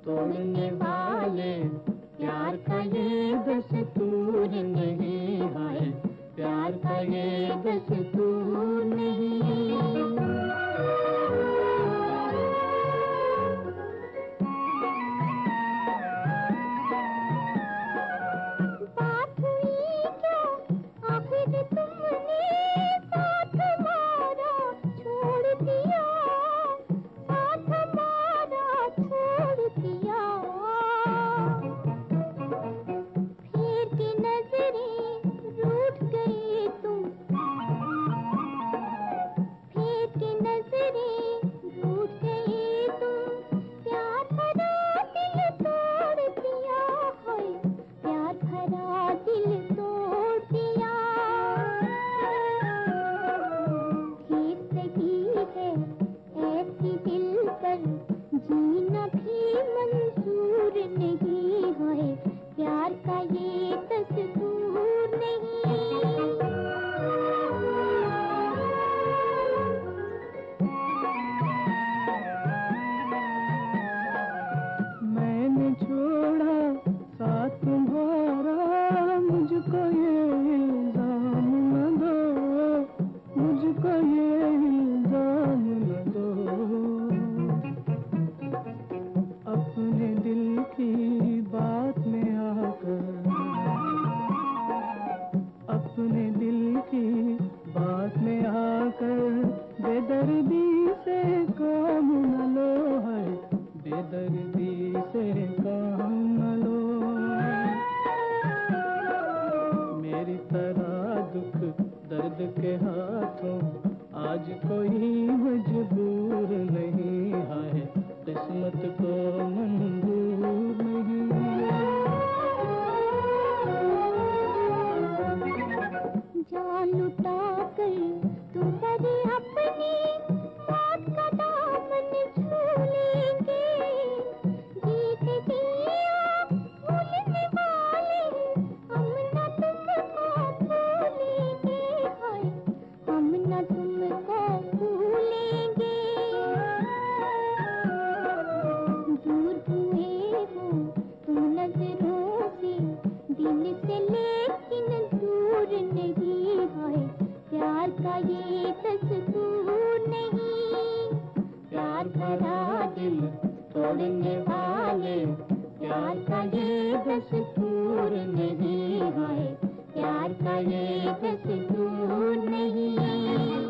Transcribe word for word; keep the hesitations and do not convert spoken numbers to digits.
तोड़ने वाले, प्यार का ये दस्तूर नहीं है, प्यार का ये दस्तूर नहीं। बात हुई क्या आखिर तुमने साथ हमारा छोड़ दिया, साथ हमारा छोड़ दिया। फिर की नजरें रूठ गई तुम, फिर की नजरें रूठ गई तुम। प्यार भरा दिल तोड़ दिया है, प्यार भरा दिल तोड़ दिया। ठीक सही है ऐसी दिल पर जीना भी मंजूर नहीं है, प्यार का ये तस्वीर नहीं। मैंने छोड़ा साथ तुम्हारा, मुझको ये इल्जाम न दो, मुझको ये इल्जाम न दो। अपने दिल की बात में आकर, अपने दिल की बात में आकर बेदर्दी से काम न लो है, बेदर्दी से काम न लो। मेरी तरह दुख दर्द के हाथों आज कोई मजबूर नहीं है, किस्मत को मंजूर नहीं। जान लुटा कर तुम कभी अपनी मौत का दामन छू लेंगे, जीत दिया भूलने वाले हम न तुमको भूलेंगे, हाय हम न तुमको भूलेंगे। दूर हुए हो तुम नजरों से, दिल से लेकिन दूर नहीं है, प्यार का ये तस्वीर नहीं। प्यार भरा दिल तोड़ने वाले, प्यार का ये दस्तूर नहीं है, प्यार का ये दस्तूर नहीं।